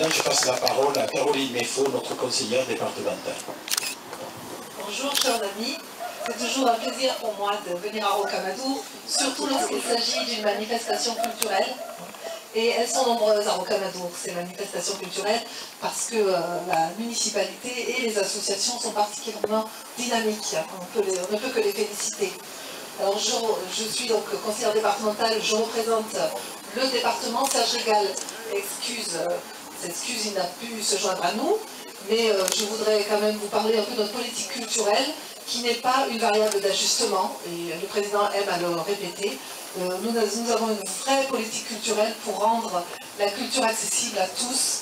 maintenant, je passe la parole à Caroline Méfaux, notre conseillère départementale. Bonjour, chers amis. C'est toujours un plaisir pour moi de venir à Rocamadour, surtout lorsqu'il s'agit d'une manifestation culturelle. Et elles sont nombreuses à Rocamadour, ces manifestations culturelles, parce que la municipalité et les associations sont particulièrement dynamiques. On ne peut que les féliciter. Alors je suis donc conseillère départementale, je représente le département. Serge Régal s'excuse, il n'a pu se joindre à nous, mais je voudrais quand même vous parler un peu de notre politique culturelle, qui n'est pas une variable d'ajustement, et le président aime à le répéter. Nous avons une vraie politique culturelle pour rendre la culture accessible à tous,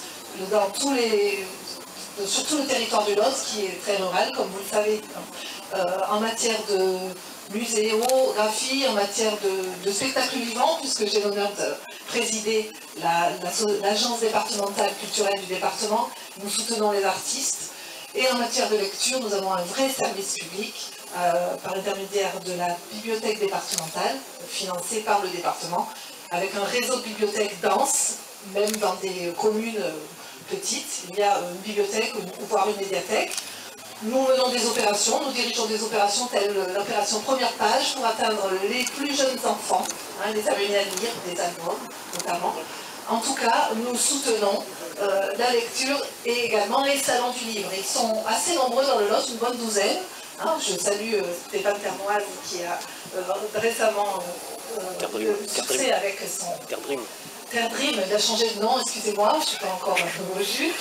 sur tout le territoire du Lot, qui est très rural, comme vous le savez, en matière de muséographie, en matière de spectacle vivant, puisque j'ai l'honneur de présider l'agence départementale culturelle du département. Nous soutenons les artistes. Et en matière de lecture, nous avons un vrai service public par l'intermédiaire de la bibliothèque départementale, financée par le département, avec un réseau de bibliothèques dense, même dans des communes petites. Il y a une bibliothèque, voire une médiathèque. Nous menons des opérations, nous dirigeons des opérations telles l'opération Première Page pour atteindre les plus jeunes enfants, les amener à lire des albums notamment. En tout cas, nous soutenons la lecture et également les salons du livre. Ils sont assez nombreux dans le Lot, une bonne douzaine. Je salue Stéphane Termoise qui a récemment succès avec son... Terre-Dream, il a changé de nom, excusez-moi, je ne suis pas encore un peu au jus.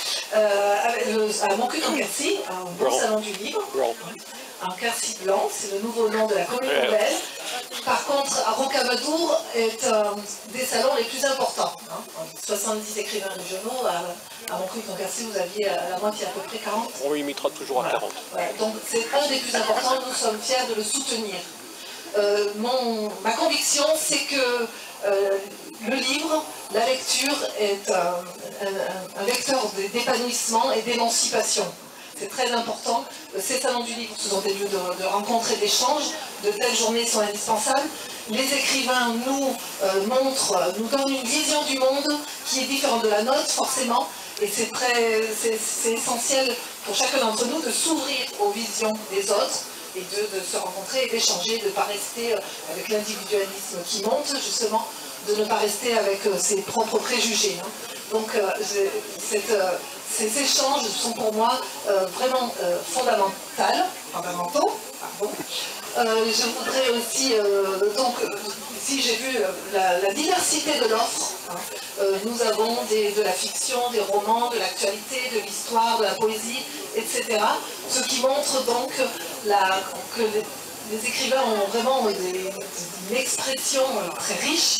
À Montcuq-en-Quercy, un beau salon du livre. En Quercy blanc, c'est le nouveau nom de la commune nouvelle. Par contre, à Rocamadour est un des salons les plus importants. 70 écrivains régionaux, à Montcuq-en-Quercy, vous aviez à la moitié, à peu près 40. On le limitera toujours à 40. Ouais, donc c'est un des plus importants, nous sommes fiers de le soutenir. Ma conviction, c'est que le livre, la lecture est un vecteur d'épanouissement et d'émancipation. C'est très important. Ces salons du livre, ce sont des lieux de rencontres et d'échanges. De telles journées sont indispensables. Les écrivains nous nous donnent une vision du monde qui est différente de la nôtre, forcément. Et c'est essentiel pour chacun d'entre nous de s'ouvrir aux visions des autres et de se rencontrer et d'échanger, de ne pas rester avec l'individualisme qui monte, justement, de ne pas rester avec ses propres préjugés. Donc ces échanges sont pour moi vraiment fondamentaux. Je voudrais aussi, ici j'ai vu la diversité de l'offre. Nous avons de la fiction, des romans, de l'actualité, de l'histoire, de la poésie, etc. Ce qui montre donc que les écrivains ont vraiment une expression très riche.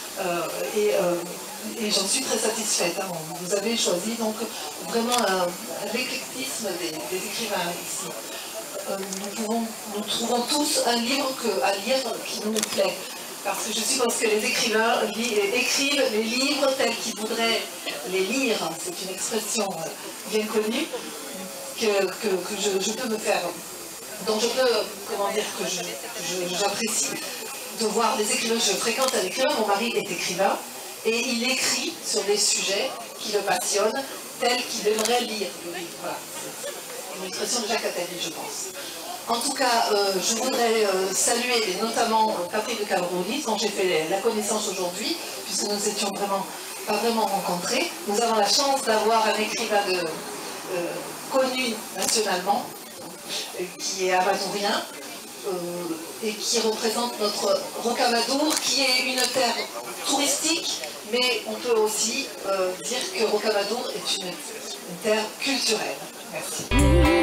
Et j'en suis très satisfaite. Vous avez choisi donc vraiment l'éclectisme des écrivains ici. Nous trouvons tous un livre à lire qui nous plaît. Parce que je suppose que les écrivains écrivent les livres tels qu'ils voudraient les lire. C'est une expression bien connue que je peux me faire. Donc je peux, que j'apprécie de voir des écrivains. Je fréquente un écrivain, mon mari est écrivain, et il écrit sur des sujets qui le passionnent, tels qu'il aimerait lire le livre. Voilà. C'est une expression de Jacques Attali, je pense. En tout cas, je voudrais saluer notamment Patrick de Cabroni, dont j'ai fait la connaissance aujourd'hui, puisque nous n'étions pas vraiment rencontrés. Nous avons la chance d'avoir un écrivain connu nationalement, qui est amadourien, et qui représente notre Rocamadour, qui est une terre touristique, mais on peut aussi dire que Rocamadour est une terre culturelle. Merci.